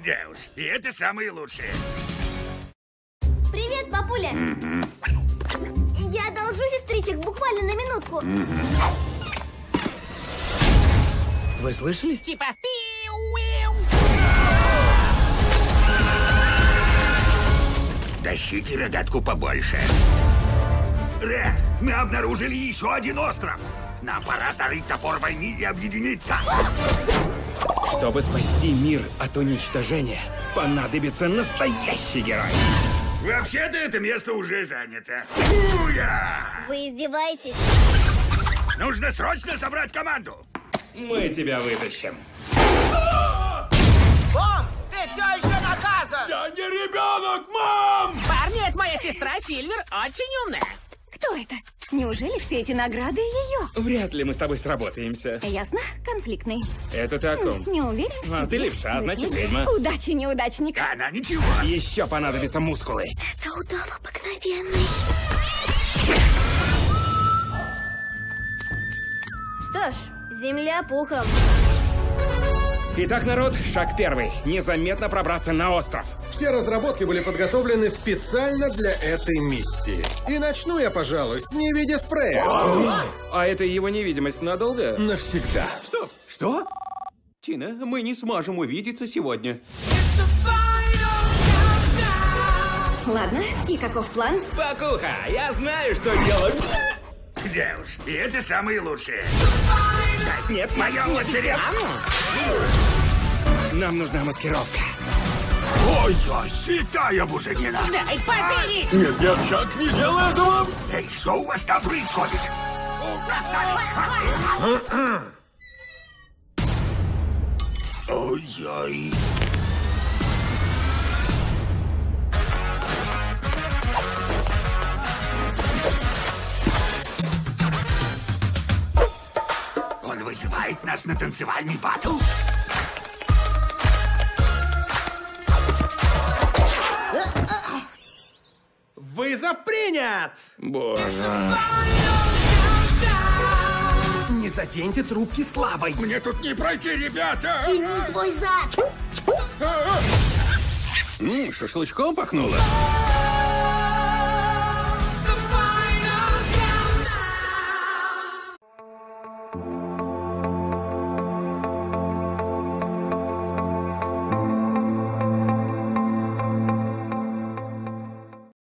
Да уж, и это самые лучшие. Привет, папуля. Я одолжу сестричек буквально на минутку. Вы слышали? Типа Тащите рогатку побольше. Ред, мы обнаружили еще один остров. Нам пора зарыть топор войны и объединиться. Чтобы спасти мир от уничтожения, понадобится настоящий герой. Вообще-то это место уже занято. Уя! Вы издеваетесь? Нужно срочно собрать команду. Мы тебя вытащим. Бом, ты все еще наказан! Я не ребенок, мам! Парни, это моя сестра Сильвер, очень умная. Кто это? Неужели все эти награды ее? Вряд ли мы с тобой сработаемся. Ясно? Конфликтный. Это ты о ком? Не уверен в А, себе. ты левша, значит ведьма. Удачи, неудачник. Она ничего. Еще понадобятся мускулы. Это удав обыкновенный. Что ж, земля пухом. Итак, народ, шаг первый. Незаметно пробраться на остров. Все разработки были подготовлены специально для этой миссии. И начну я, пожалуй, с невидя-спрея. А это его невидимость надолго? Навсегда. Стоп! Что? Тина, мы не сможем увидеться сегодня. Ладно, и каков план? Спокуха, я знаю, что делать. Да уж, и это самые лучшие. Нет, В моем лазере. нам нужна маскировка. Ой-ой, святая буженина. Дай позырить! Нет, нет, Чак, не делай этого! Эй, что у вас там происходит? Ой-ой. Он вызывает нас на танцевальный батл? Вызов принят! Боже. Не заденьте трубки славой. Мне тут не пройти, ребята! Тяни свой зад. Шашлычком пахнуло?